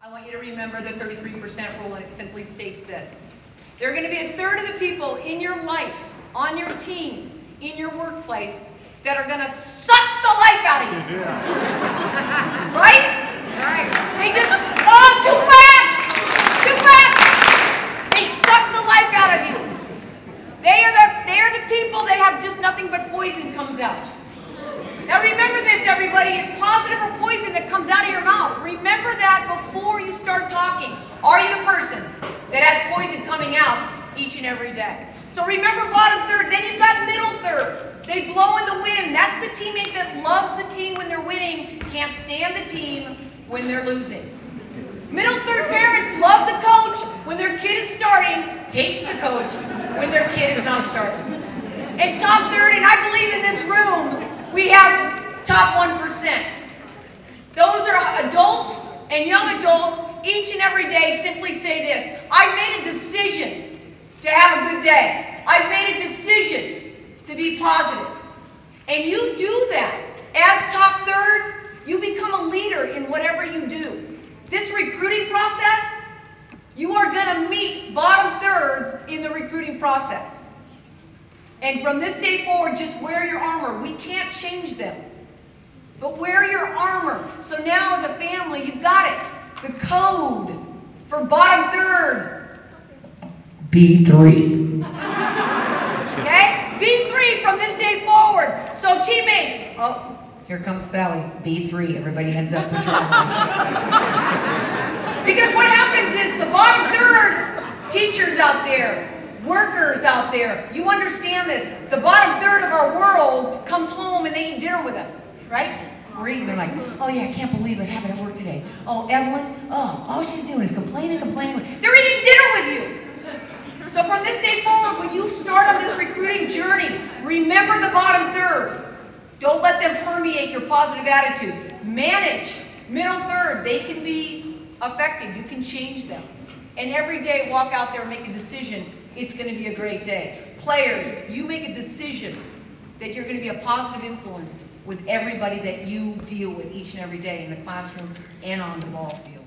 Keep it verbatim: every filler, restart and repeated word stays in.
I want you to remember the thirty-three percent rule, and it simply states this. There are going to be a third of the people in your life, on your team, in your workplace, that are going to suck the life out of you. Yeah. Right? Right. They just, oh, two claps! Two claps! They suck the life out of you. They are the, they are the people that have just nothing but poison comes out. Now remember this, everybody, it's positive or poison that comes out of your mouth. Remember that before you start talking. Are you the person that has poison coming out each and every day? So remember bottom third, then you've got middle third. They blow in the wind. That's the teammate that loves the team when they're winning, can't stand the team when they're losing. Middle third parents love the coach when their kid is starting, hates the coach when their kid is not starting. And top third, and I believe in this room, we have top one percent. Those are adults and young adults, each and every day simply say this: I've made a decision to have a good day. I've made a decision to be positive. And you do that. As top third, you become a leader in whatever you do. This recruiting process, you are going to meet bottom thirds in the recruiting process. And from this day forward, just wear your armor. We can't change them. But wear your armor. So now as a family, you've got it. The code for bottom third. B three. Okay? B three from this day forward. So teammates. Oh, here comes Sally. B three. Everybody heads up. Put your Because what happens is the bottom third teachers out there, workers out there, you understand this. The bottom third of our world comes home and they eat dinner with us, right? We're eating, they're like, oh yeah, I can't believe it happened at work today. Oh, Evelyn, oh, all she's doing is complaining, complaining. They're eating dinner with you. So from this day forward, when you start on this recruiting journey, remember the bottom third. Don't let them permeate your positive attitude. Manage middle third. They can be affected. You can change them. And every day, walk out there and make a decision. It's going to be a great day. Players, you make a decision that you're going to be a positive influence with everybody that you deal with each and every day in the classroom and on the ball field.